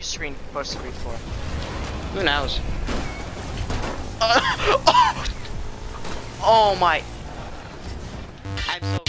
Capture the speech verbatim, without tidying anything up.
Screen, post screen four. Who knows? Uh, oh! Oh my! I'm so